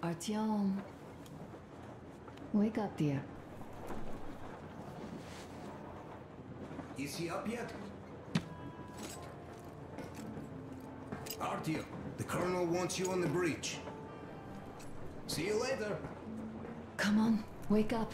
Artyom. Wake up, dear. Is he up yet? Artyom, the colonel wants you on the breach. See you later. Come on, wake up.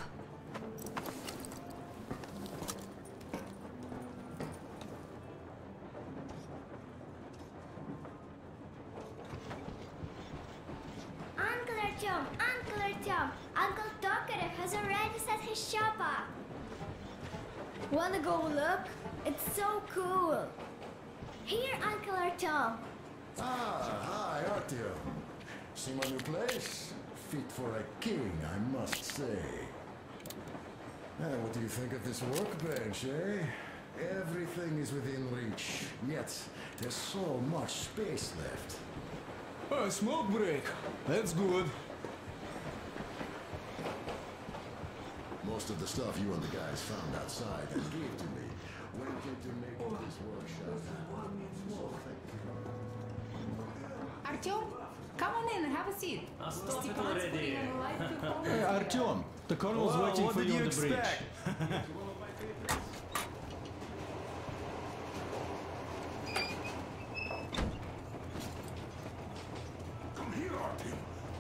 Uncle Artyom, Uncle Tokarev has already set his shop up. Wanna go look? It's so cool. Here, Uncle Artyom. Ah, hi, Artyom. See my new place? Fit for a king, I must say. What do you think of this workbench, eh? Everything is within reach, yet there's so much space left. A smoke break. That's good. Most of the stuff you and the guys found outside and gave to me went into making this workshop. So thank you. Artyom, come on in and have a seat. Stop it already. Hey, Artyom, the colonel's waiting for you on the bridge. Come here, Artyom.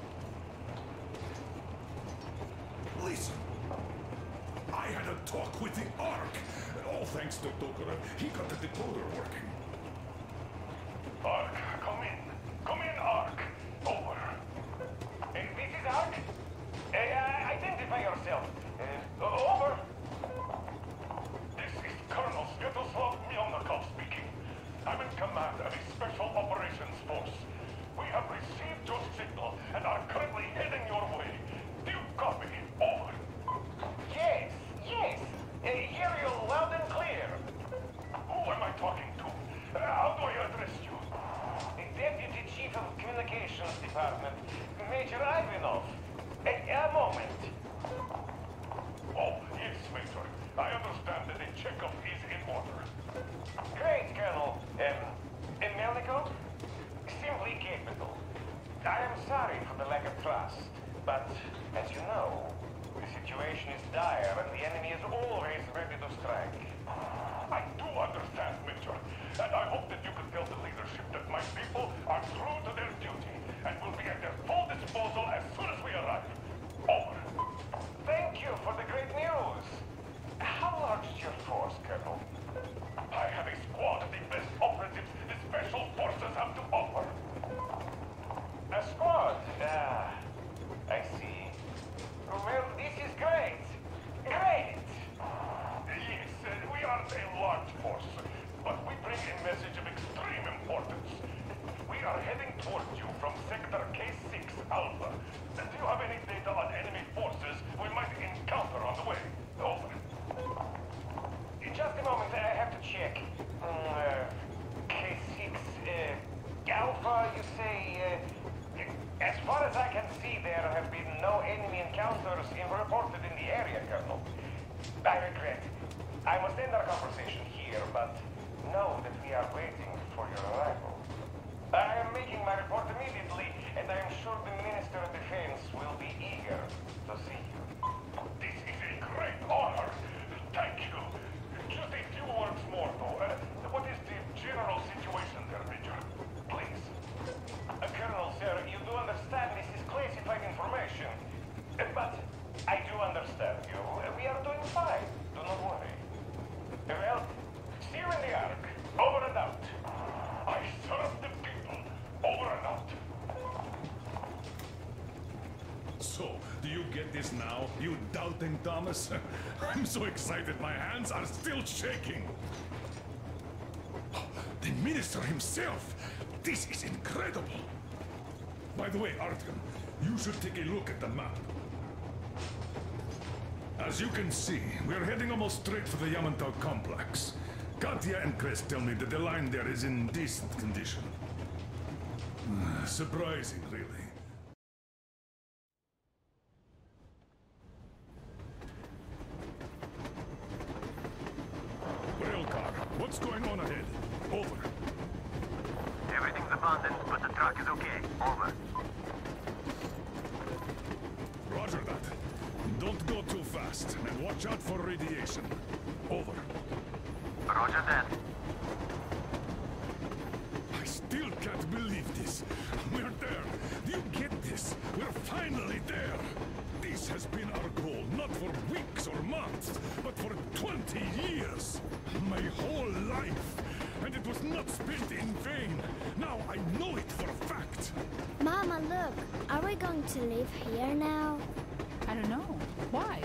Listen, I had a talk with the Ark. All thanks to Tokarev, he got the decoder working. Ark, come in. Come in, Ark. Over. This is Ark. Identify yourself. Over. This is Colonel Sviatoslav Melnikov speaking. I'm in command of a special operations force. We have received your signal and are currently heading your way. Do you copy? Over. Yes. Hear you loud and clear. Who am I talking to? How do I address you? The Deputy Chief of Communications Department, Major Ivanov. A moment. Oh, yes, Major. I understand that the checkup is in order. Great, Colonel. Melnikov? Simply capable. I am sorry for the lack of trust, but as you know, the situation is dire and the enemy is always ready to strike. I do understand, Major, and I hope that you can tell the leadership that my people are true to their duty and will be at their full disposal as soon as we arrive. Over. Thank you for the great news. How large is your force, Colonel? I have a squad of the best operatives the special forces have to offer. A squad? I see. Well, this is great. Great! Yes, we aren't a large force, but we bring a message of extreme importance. We are heading towards you from Sector K6 Alpha. Do you have any data on enemy forces we might encounter on the way? Over. In just a moment, I have to check. K6, Alpha, you say, as far as I can see, there have been no enemy encounters reported in the area, Colonel. I regret. I must end our conversation here, but know that we are waiting for your arrival. I am making my report immediately, and I am sure the Minister of Defense will be eager to see you. This is a great honor. Thank you. Just a few words more, though. What is the general situation there, Major? Please. Colonel, sir, you do understand this is classified information. But I do understand you. We are doing fine. Do not worry. Well, see you in the Ark. Over and out. I serve the people. Over and out. So, do you get this now, you doubting Thomas? I'm so excited my hands are still shaking. The minister himself! This is incredible! By the way, Artyom, you should take a look at the map. As you can see, we're heading almost straight for the Yamantau complex. Katya and Chris tell me that the line there is in decent condition. Surprising, really. Railcar, what's going on ahead? Over. Everything's abandoned, but the truck is okay. Over. fast and watch out for radiation. Over. Roger that. I still can't believe this. We're there. Do you get this? We're finally there. This has been our goal, not for weeks or months, but for 20 years. My whole life. And it was not spent in vain. Now I know it for a fact. Mama, look. Are we going to live here now? I don't know. Why?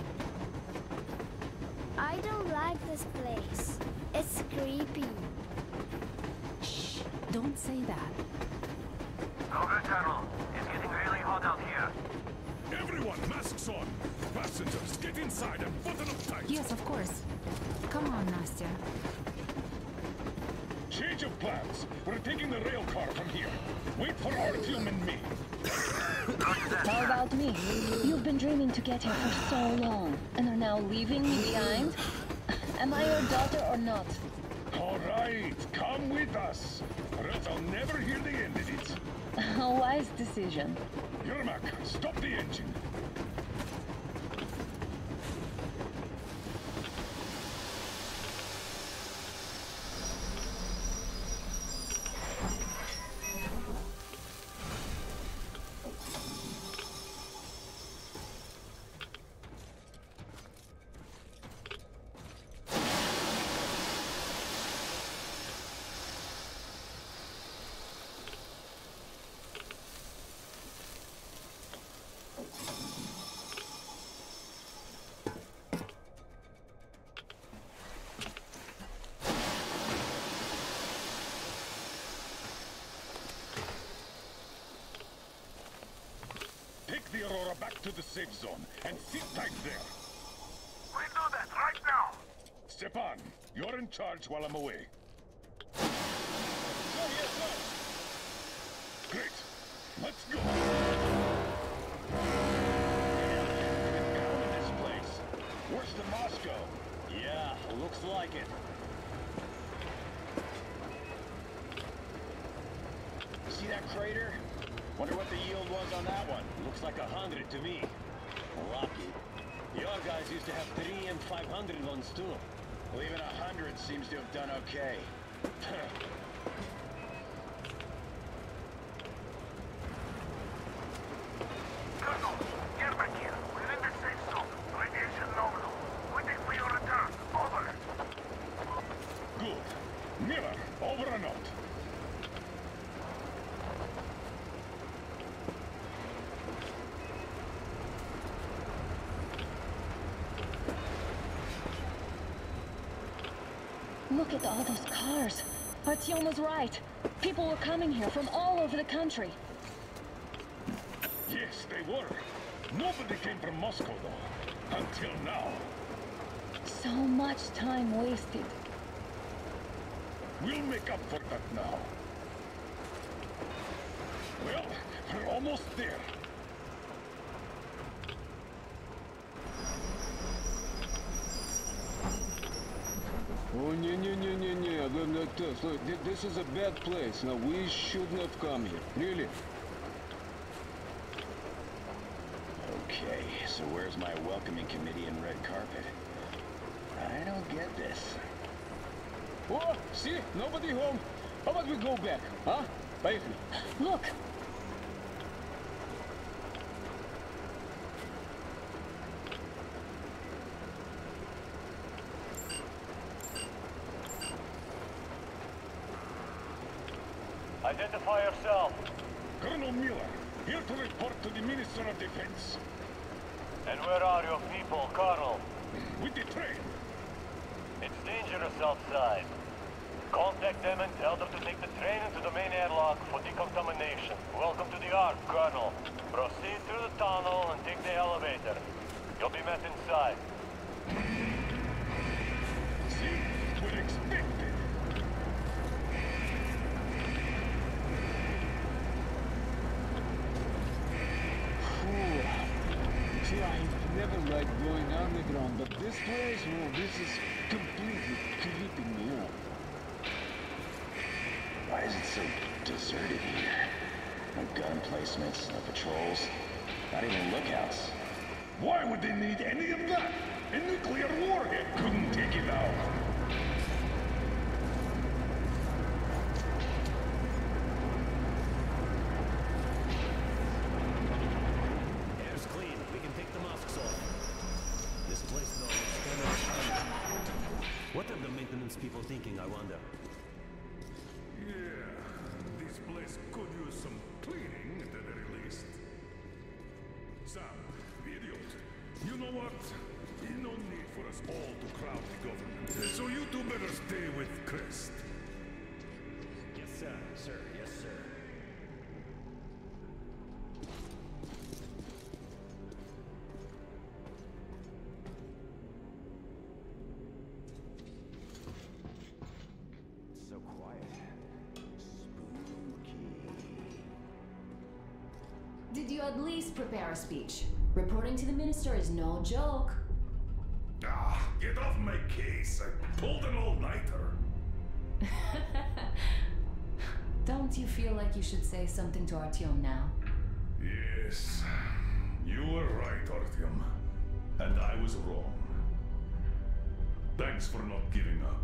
I don't like this place. It's creepy. Shh. Don't say that. Over, Colonel. It's getting really hot out here. Everyone, masks on. Passengers, get inside and button up tight. Yes, of course. Come on, Nastya. Change of plans. We're taking the rail car from here. Wait for Artyom and me. How about me? You've been dreaming to get here for so long, and are now leaving me behind? Am I your daughter or not? All right, come with us. Or else I'll never hear the end of it. A wise decision. Yermak, stop the engine. Take the Aurora back to the safe zone and sit tight there. We'll do that right now. Stepan, you're in charge while I'm away. Sir, yes, sir. Great. Let's go. Down in this place. Worse than Moscow. Yeah, looks like it. See that crater? Wonder what the yield was on that one. Looks like 100 to me. Lucky. Your guys used to have 3 and 500 ones too. Well, even 100 seems to have done okay. Colonel, get back here. We're in the safe zone. Radiation nominal. Waiting for your return. Over. Good. Miller, over and out. Look at all those cars. Artyom was right. People were coming here from all over the country. Yes, they were. Nobody came from Moscow, though. Until now. So much time wasted. We'll make up for that now. Well, we're almost there. Oh, look, this is a bad place. Now, we shouldn't have come here. Really? Okay, so where's my welcoming committee and red carpet? I don't get this. Oh, see? Nobody home. How about we go back, huh? Поехали. Look! Identify yourself. Colonel Miller, here to report to the Minister of Defense. And where are your people, Colonel? With the train. It's dangerous outside. Contact them and tell them to take the train into the main airlock for decontamination. Welcome to the Ark, Colonel. Proceed through the tunnel and take the elevator. You'll be met inside. See? We're expected. See, I never liked going underground, but this place, well, this is completely creeping me out. Why is it so deserted here? No gun placements, no patrols, not even lookouts. Why would they need any of that? A nuclear warhead couldn't take it out. Air's clean. We can take the masks off. This place, though, looks kind of... What are the maintenance people thinking, I wonder? Yeah, this place could use some cleaning at the very least. Sam, idiot, you know what? No need for us all to crowd the government. So you two better stay with Crest. Yes, sir. Sir, yes, sir. So quiet. Spooky. Did you at least prepare a speech? Reporting to the minister is no joke. Ah, get off my case. I pulled an all-nighter. Don't you feel like you should say something to Artyom now? Yes, you were right, Artyom. And I was wrong. Thanks for not giving up.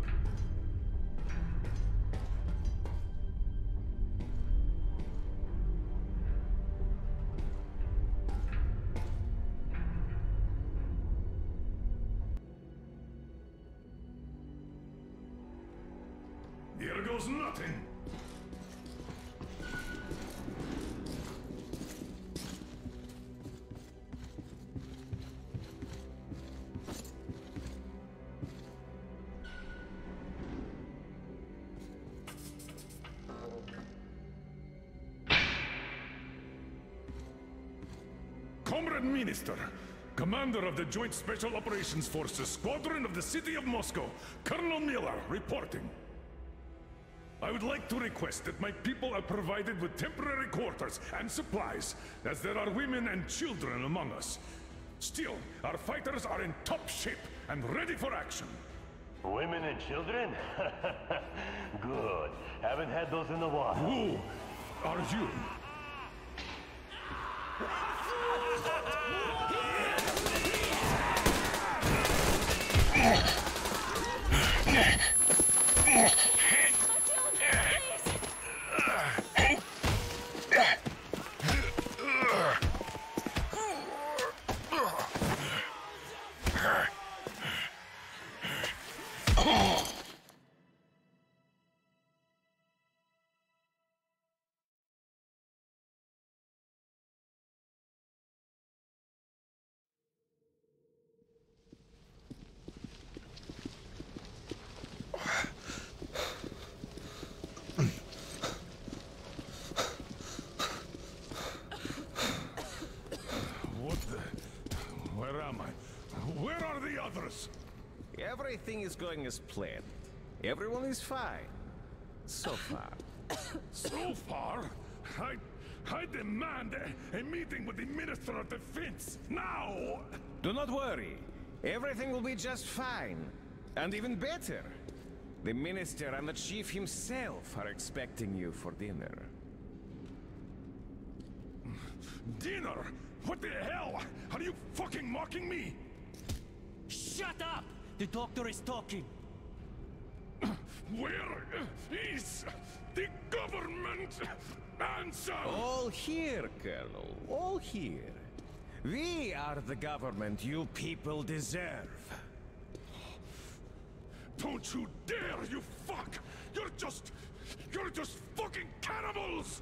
Here goes nothing. Comrade Minister, Commander of the Joint Special Operations Forces, Squadron of the City of Moscow, Colonel Miller, reporting. I would like to request that my people are provided with temporary quarters and supplies, as there are women and children among us. Still, our fighters are in top shape and ready for action. Women and children? Good. Haven't had those in a while. Who are you? Where are the others? Everything is going as planned. Everyone is fine. So far. So far? I demand a meeting with the Minister of Defense, now! Do not worry. Everything will be just fine. And even better. The Minister and the Chief himself are expecting you for dinner. Dinner? What the hell? Are you fucking mocking me? Shut up! The doctor is talking. Where is the government answer? All here, Colonel. All here. We are the government you people deserve. Don't you dare, you fuck! You're just fucking cannibals!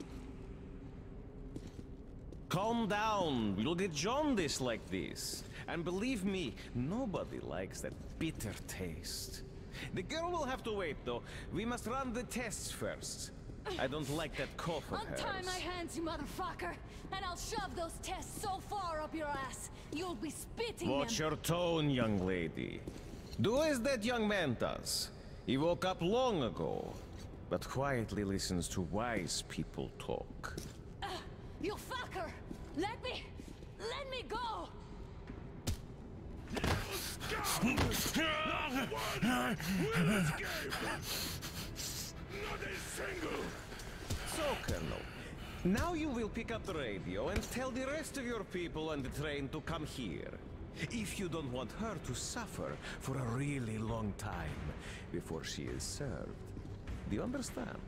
Calm down. We'll get jaundice like this. And believe me, nobody likes that bitter taste. The girl will have to wait, though. We must run the tests first. I don't like that cough of hers. Untie my hands, you motherfucker! And I'll shove those tests so far up your ass, you'll be spitting Watch them. your tone, young lady. Do as that young man does. He woke up long ago, but quietly listens to wise people talk. You fucker! Let me go! Not one will escape! Not a single! So, Colonel, now you will pick up the radio and tell the rest of your people on the train to come here. If you don't want her to suffer for a really long time before she is served. Do you understand?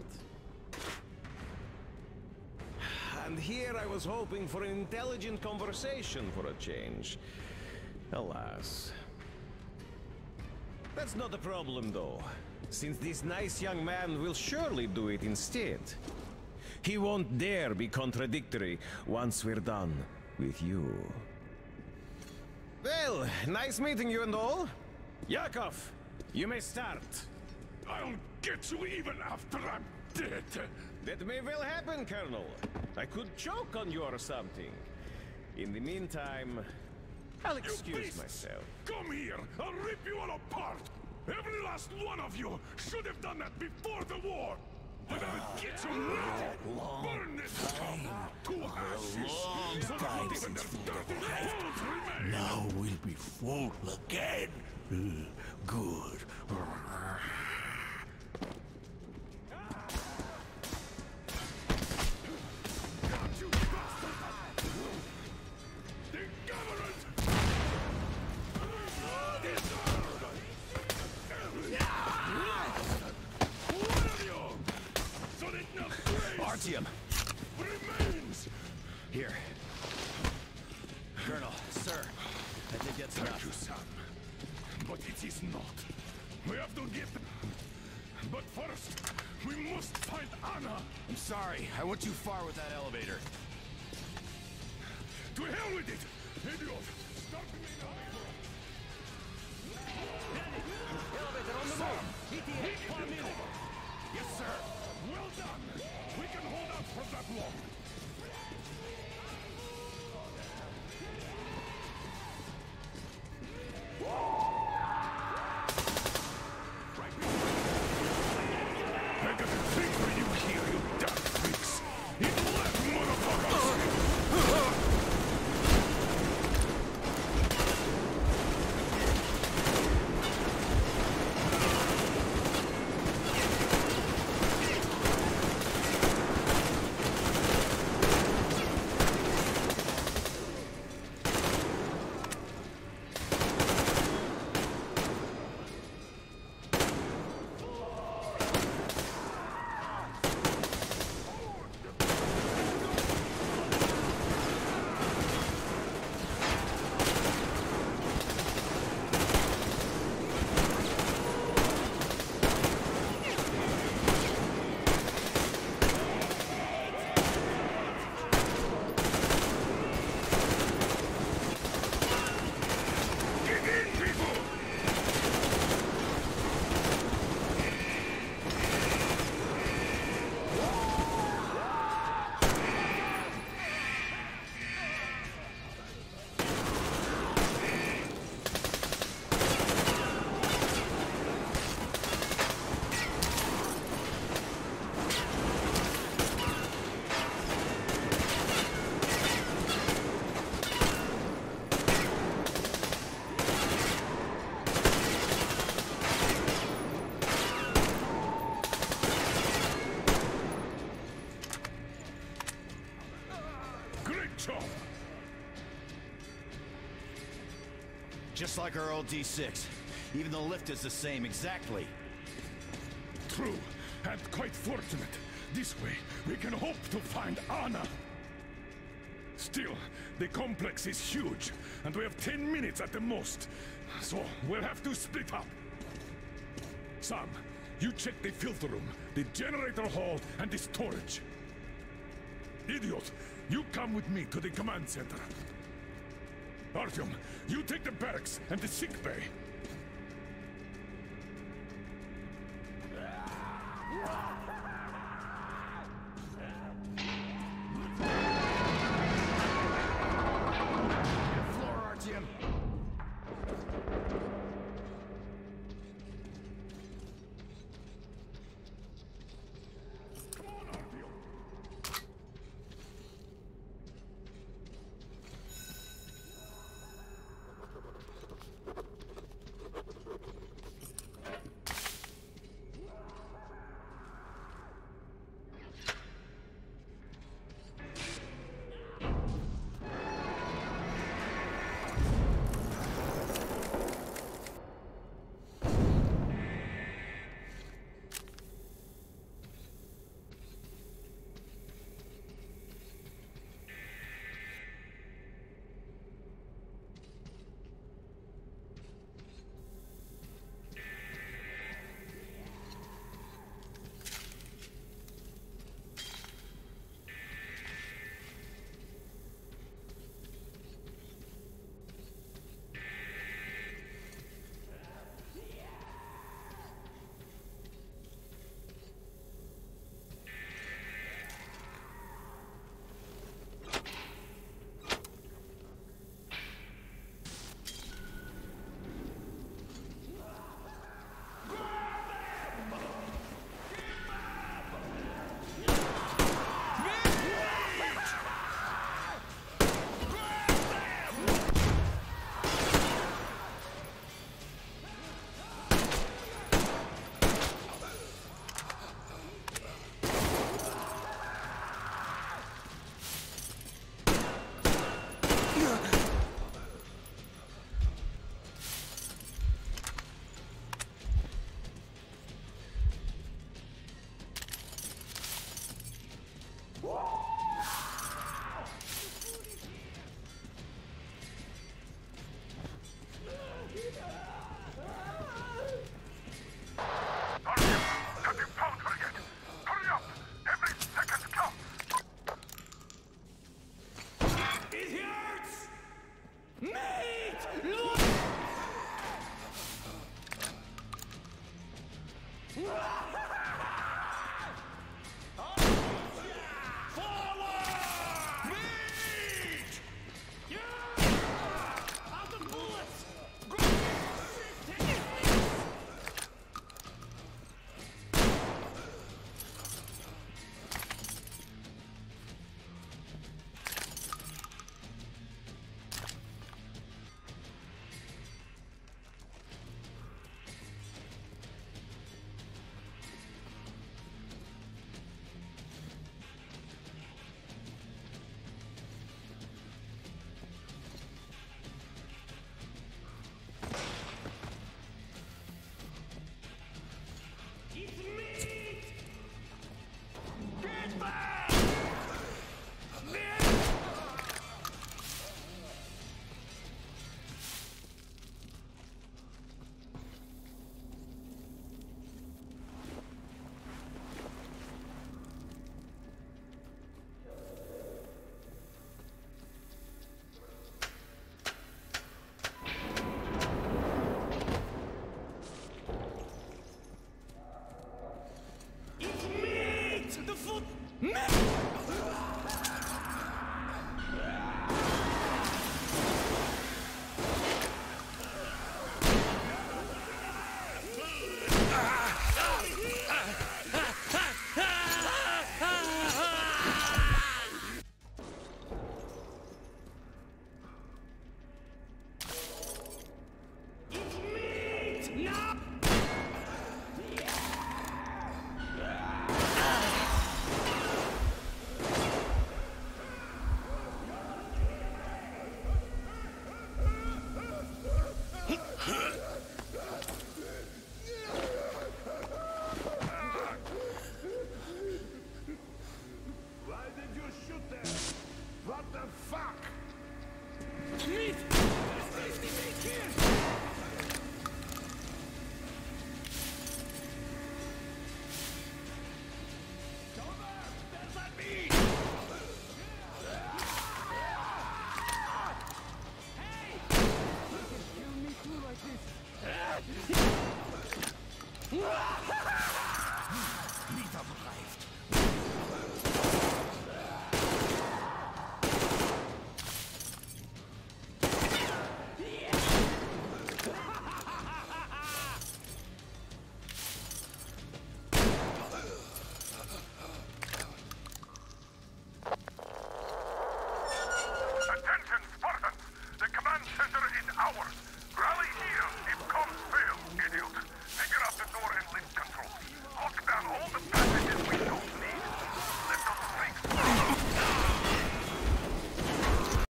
And here I was hoping for an intelligent conversation for a change. Alas. That's not a problem, though, since this nice young man will surely do it instead. He won't dare be contradictory once we're done with you. Well, nice meeting you and all. Yakov, you may start. I'll get you even after I'm dead. That may well happen, Colonel. I could choke on you or something. In the meantime, I'll excuse myself. Come here! I'll rip you all apart! Every last one of you should have done that before the war! But I'll get you ready! Burn this scum to ashes! So that not even their dirty bones remain! Now we'll be full again. Good. Artyom! Remains! Here. Colonel, sir, I think that's enough. Thank you, son. But it is not. We have to get them. But first, we must find Anna! I'm sorry, I went too far with that elevator. To hell with it! Idiot! Start me now! Elevator on the move! ETA, 1 minute! Yes, sir! Well done! We can hold out for that long! I got a thing for you here, you damn freaks! Eat left, motherfuckers! Just like our old D6. Even the lift is the same, exactly. True, and quite fortunate. This way, we can hope to find Anna. Still, the complex is huge, and we have 10 minutes at the most. So, we'll have to split up. Sam, you check the filter room, the generator hall, and the storage. Idiot, you come with me to the command center. Artyom, you take the barracks and the sick bay. Floor, Artyom. Mate!